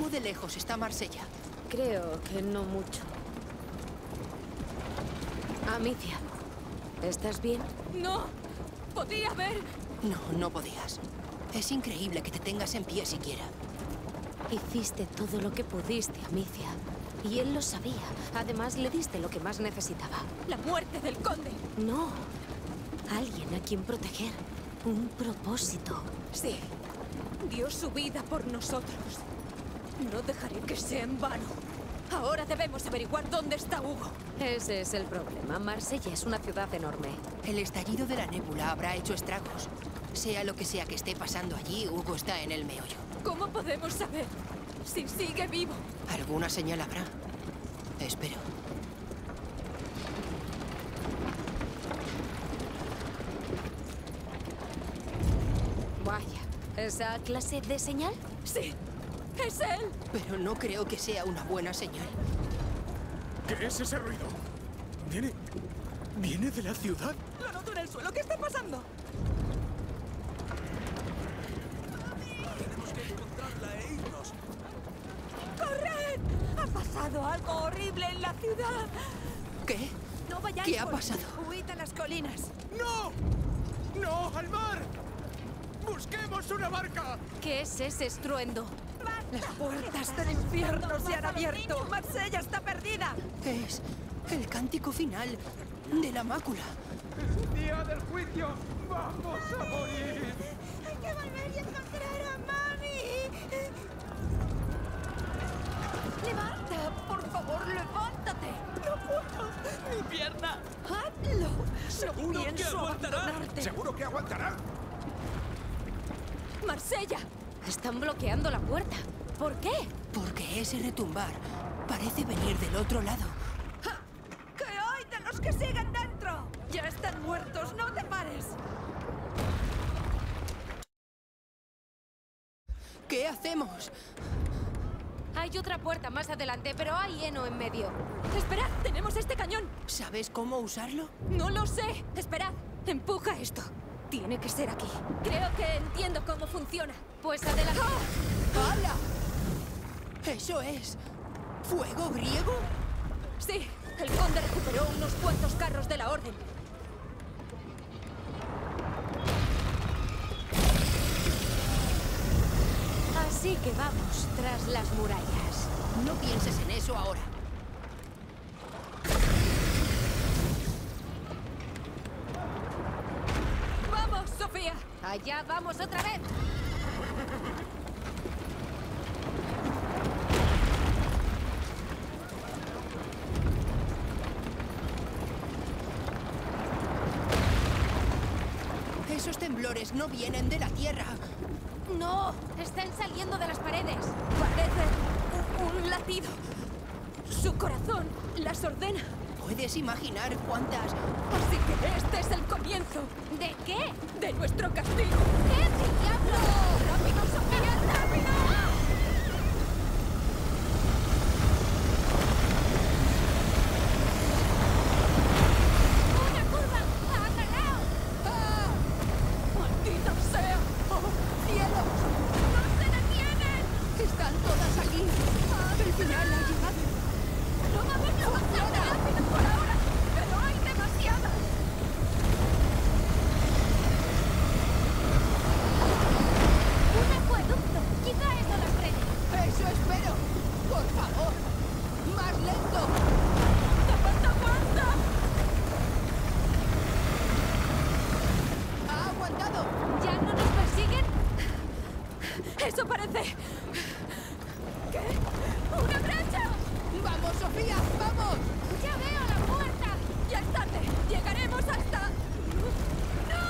¿Cómo de lejos está Marsella? Creo que no mucho. Amicia, ¿estás bien? ¡No! ¡Podía ver! No, no podías. Es increíble que te tengas en pie siquiera. Hiciste todo lo que pudiste, Amicia. Y él lo sabía. Además, le diste lo que más necesitaba. ¡La muerte del conde! No. Alguien a quien proteger. Un propósito. Sí. Dio su vida por nosotros. No dejaré que sea en vano. Ahora debemos averiguar dónde está Hugo. Ese es el problema. Marsella es una ciudad enorme. El estallido de la nébula habrá hecho estragos. Sea lo que sea que esté pasando allí, Hugo está en el meollo. ¿Cómo podemos saber si sigue vivo? ¿Alguna señal habrá? Espero. Vaya, ¿esa clase de señal? ¡Sí! ¡Es él! Pero no creo que sea una buena señal. ¿Qué es ese ruido? ¿Viene de la ciudad? ¡Lo noto en el suelo! ¿Qué está pasando? Tenemos que encontrarla e irnos. ¡Corred! ¡Ha pasado algo horrible en la ciudad! ¿Qué? ¡No vayáis! ¿Qué ha pasado? ¡Huid a las colinas! ¡No! ¡No, al mar! ¡Busquemos una barca! ¿Qué es ese estruendo? ¡Las puertas del infierno se han abierto! ¡Marsella está perdida! Es el cántico final de la mácula. ¡Día del juicio! ¡Vamos a morir! ¡Hay que volver y encontrar a Manny! ¡Levanta! ¡Por favor, levántate! ¡No puedo! ¡Mi pierna! ¡Hazlo! ¡Seguro que aguantará! Abandonarte. ¡Seguro que aguantará! ¡Marsella! Están bloqueando la puerta. ¿Por qué? Porque ese retumbar parece venir del otro lado. ¿Qué hay de los que siguen dentro? ¡Ya están muertos! ¡No te pares! ¿Qué hacemos? Hay otra puerta más adelante, pero hay heno en medio. ¡Esperad! ¡Tenemos este cañón! ¿Sabes cómo usarlo? ¡No lo sé! ¡Esperad! ¡Empuja esto! Tiene que ser aquí. Creo que entiendo cómo funciona. Pues adelante. ¡Hala! ¿Eso es fuego griego? Sí, el conde recuperó unos cuantos carros de la orden. Así que vamos tras las murallas. No pienses en eso ahora. ¡Vamos, Sofía! Allá vamos otra vez. Esos temblores no vienen de la tierra. No, están saliendo de las paredes. Parece un latido. Su corazón las ordena. ¿Puedes imaginar cuántas? Así que este es el comienzo ¿De qué? de nuestro castigo. ¿Qué diablo? ¡Rápido, Sofía! ¡Rápido! ¡Una curva! ¡Agarraos! ¡Ah! ¡Maldita sea! ¡Oh, cielos! ¡No se detienen! Están todas aquí. El final ha llegado. ¡No vamos a avanzar rápido por ahora! ¡Pero hay demasiadas! ¡Un acueducto! Quizá eso las frene. ¡Eso espero! ¡Por favor! ¡Más lento! ¡Aguanta, aguanta! ¡Ha aguantado! ¿Ya no nos persiguen? ¡Eso parece! ¿Qué? ¡Una brecha! ¡Vamos, Sofía! ¡Vamos! ¡Ya veo la puerta! ¡Ya es tarde! ¡Llegaremos hasta... ¡No!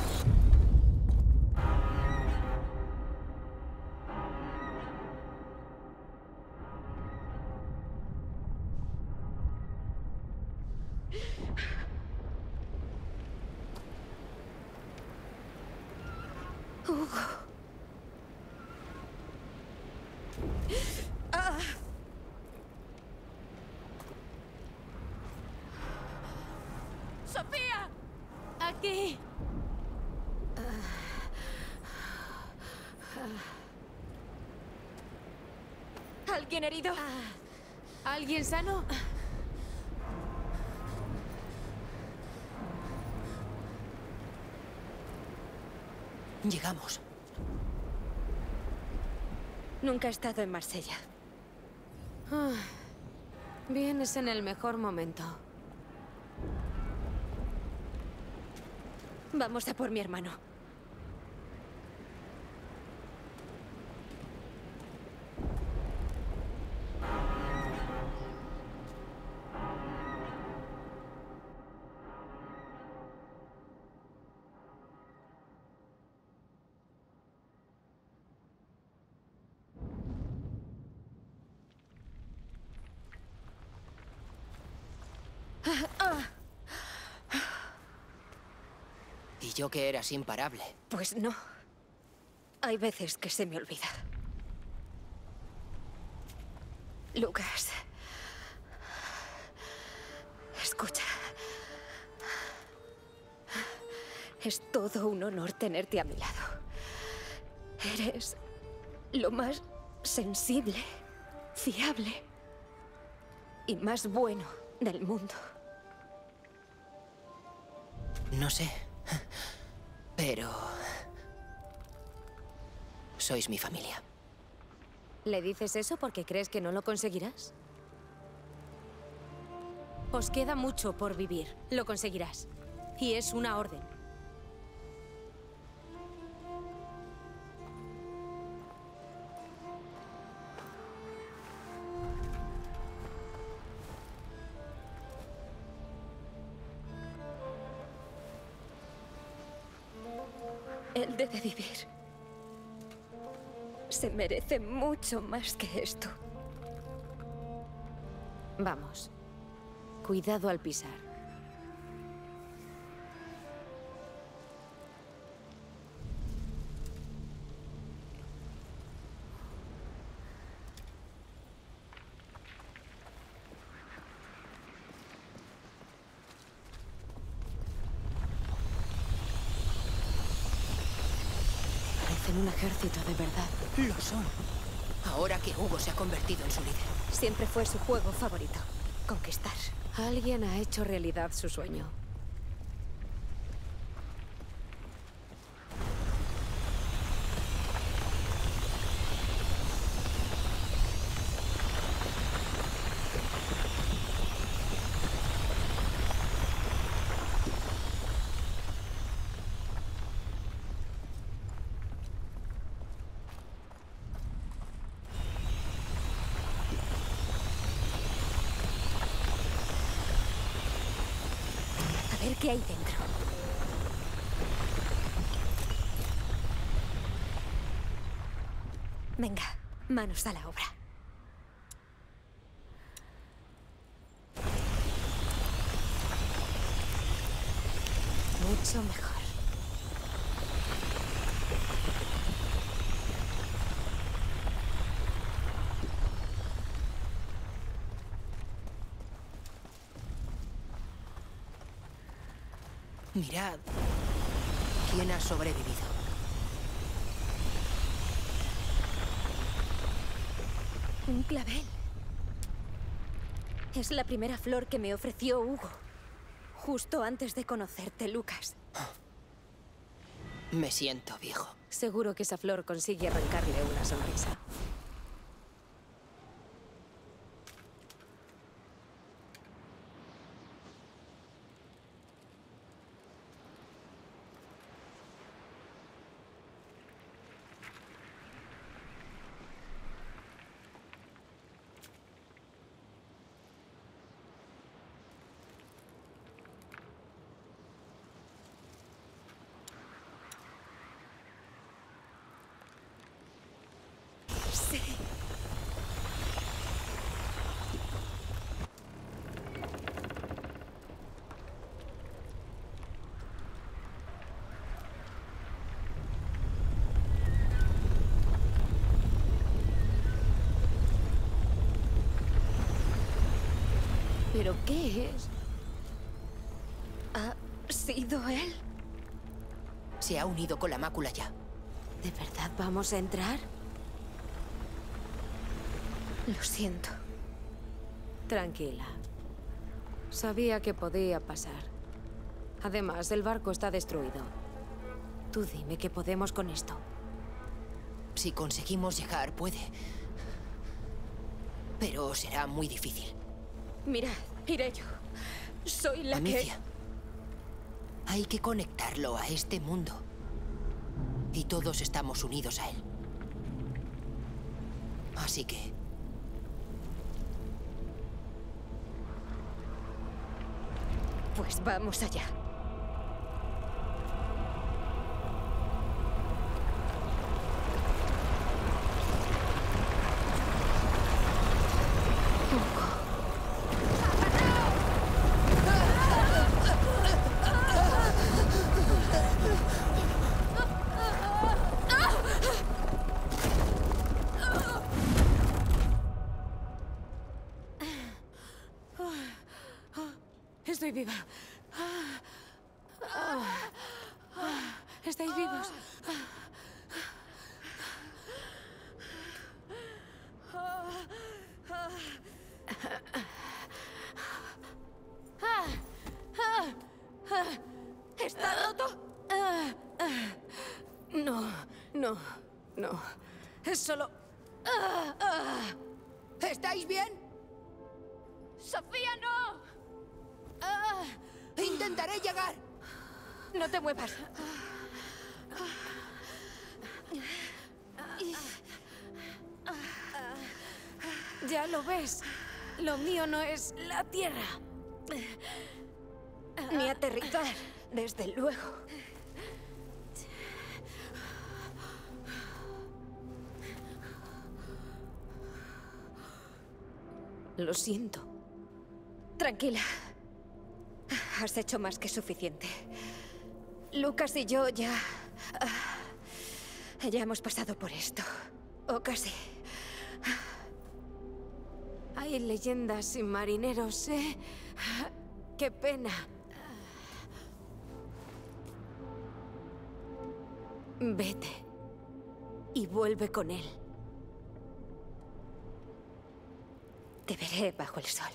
Hugo. ¡Ah! ¡Sofía! Aquí. ¿Alguien herido? ¿Alguien sano? Llegamos. Nunca he estado en Marsella. Vienes en el mejor momento. Vamos a por mi hermano. Y yo que eras imparable. Pues no. Hay veces que se me olvida. Lucas. Escucha. Es todo un honor tenerte a mi lado. Eres lo más sensible, fiable y más bueno del mundo. No sé. Pero... sois mi familia. ¿Le dices eso porque crees que no lo conseguirás? Os queda mucho por vivir. Lo conseguirás. Y es una orden. Él debe vivir. Se merece mucho más que esto. Vamos. Cuidado al pisar. Parecen un ejército de verdad. Lo son. Ahora que Hugo se ha convertido en su líder. Siempre fue su juego favorito. Conquistar. Alguien ha hecho realidad su sueño. A ver qué hay dentro. Venga, manos a la obra. Mucho mejor. Mirad. ¿Quién ha sobrevivido? Un clavel. Es la primera flor que me ofreció Hugo. Justo antes de conocerte, Lucas. Me siento viejo. Seguro que esa flor consigue arrancarle una sonrisa. Sí. ¿Pero qué es? ¿Ha sido él? Se ha unido con la mácula ya. ¿De verdad vamos a entrar? Lo siento. Tranquila. Sabía que podía pasar. Además, el barco está destruido. Tú dime qué podemos con esto. Si conseguimos llegar, puede. Pero será muy difícil. Mirad, iré yo. Soy la Amicia, hay que conectarlo a este mundo. Y todos estamos unidos a él. Así que... Pues vamos allá. Estoy viva. ¿Estáis vivos? ¿Está roto? No, no, no. Es solo... ¿Estáis bien? ¡Sofía, no! Intentaré llegar. No te muevas. Ya lo ves. Lo mío no es la tierra. Ni aterrizar, desde luego. Lo siento. Tranquila. Has hecho más que suficiente. Lucas y yo ya... ya hemos pasado por esto. O casi. Hay leyendas y marineros, ¿eh? Qué pena. Vete. Y vuelve con él. Te veré bajo el sol.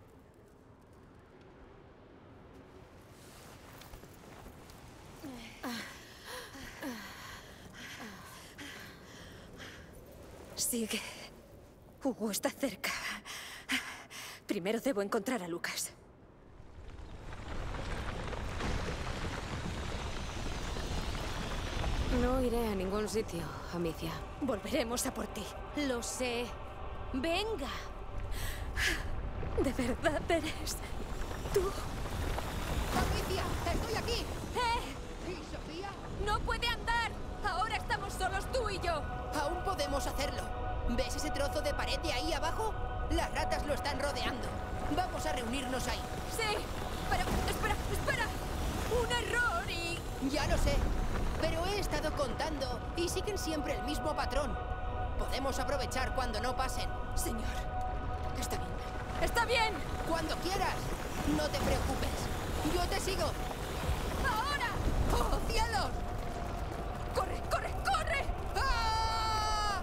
Sigue. Hugo está cerca. Primero debo encontrar a Lucas. No iré a ningún sitio, Amicia. Volveremos a por ti. Lo sé. Venga. ¿De verdad eres tú? ¡Amicia! ¡Estoy aquí! ¡Eh! ¿Y Sofía? ¡No puede andar! Ahora estamos solos tú y yo. Aún podemos hacerlo. ¿Ves ese trozo de pared de ahí abajo? Las ratas lo están rodeando. Vamos a reunirnos ahí. Sí, pero... ¡Espera! ¡Un error y... Ya lo sé. Pero he estado contando y siguen siempre el mismo patrón. Podemos aprovechar cuando no pasen. Señor, está bien. ¡Está bien! Cuando quieras. No te preocupes. Yo te sigo. ¡Ahora! ¡Oh, cielos! ¡Corre! ¡Ah!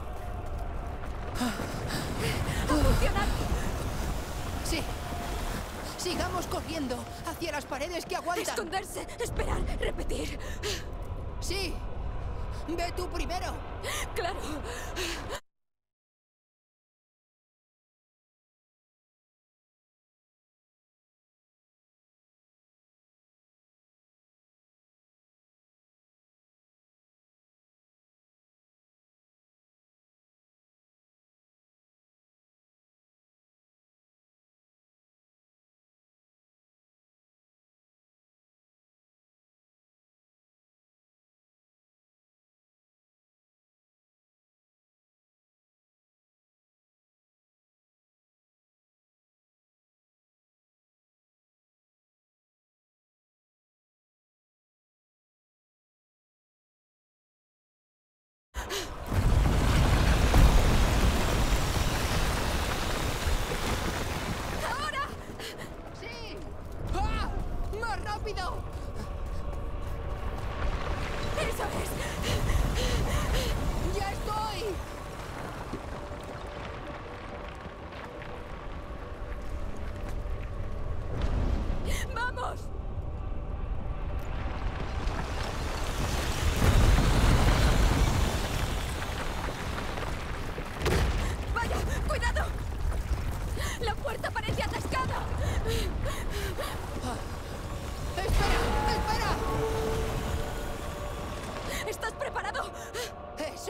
¡Ha funcionado! Sí. Sigamos corriendo hacia las paredes que aguantan. ¡Esconderse! ¡Esperar! ¡Repetir! Sí. Ve tú primero. ¡Claro!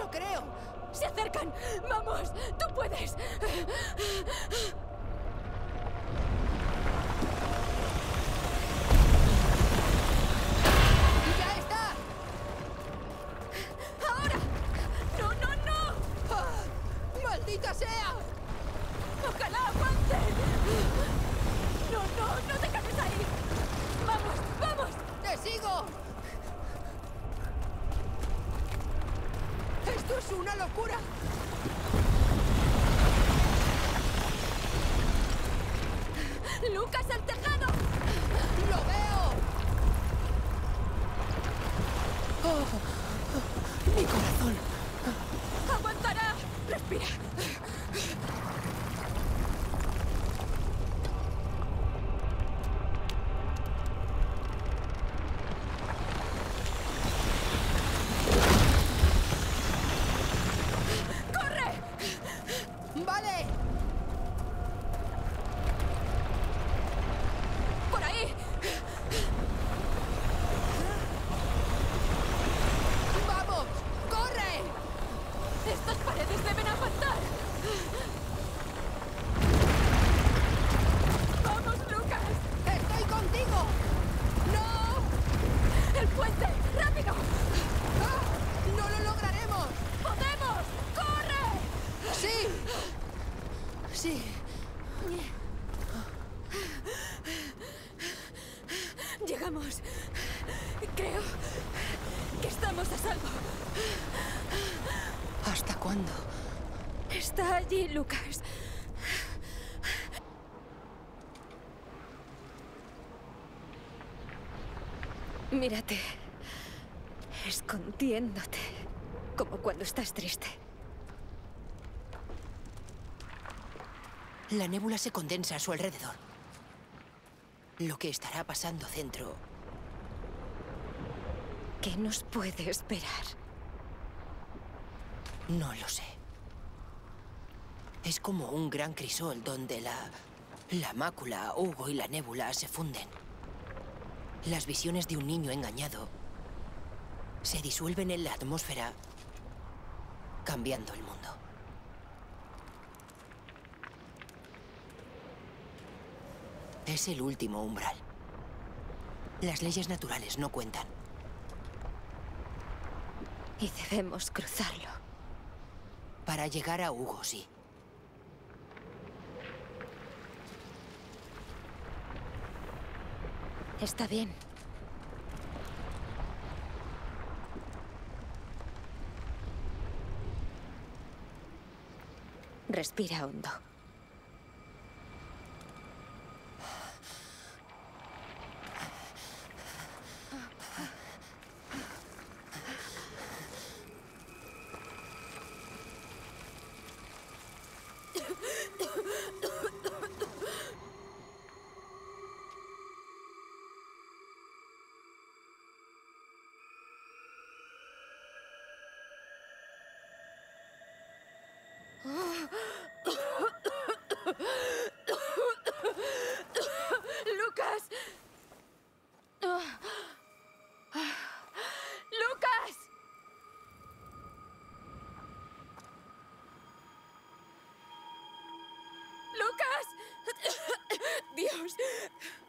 lo creo. ¡Se acercan! ¡Vamos! ¡Tú puedes! ¡Ya está! ¡Ahora! ¡No, no, no! ¡Ah! ¡Maldita sea! ¡Ojalá aguanten! ¡No, no! ¡No te quedes ahí! ¡Vamos! ¡Vamos! ¡Te sigo! ¡Esto es una locura! ¡Lucas, al tejado! ¡Lo veo! ¡Oh! ¡Mi corazón! ¡Aguantará! ¡Respira! ¡Vale! ¡Por ahí! ¡Vamos! ¡Corre! ¡Estas paredes deben aguantar! ¡Vamos, Lucas! ¡Estoy contigo! ¡No! ¡El puente! ¡Rápido! ¡Ah! ¡No lo lograremos! ¡Podemos! ¡Corre! ¡Sí! ¡Sí! Llegamos. Creo que estamos a salvo. ¿Hasta cuándo? Está allí, Lucas. Mírate. Escondiéndote. Como cuando estás triste. La nébula se condensa a su alrededor. Lo que estará pasando dentro. ¿Qué nos puede esperar? No lo sé. Es como un gran crisol donde la mácula, Hugo y la nébula se funden. Las visiones de un niño engañado se disuelven en la atmósfera, cambiando el mundo. Es el último umbral. Las leyes naturales no cuentan. Y debemos cruzarlo. Para llegar a Hugo, sí. Está bien. Respira hondo. ¡Lucas! ¡Lucas! ¡Lucas! ¡Dios!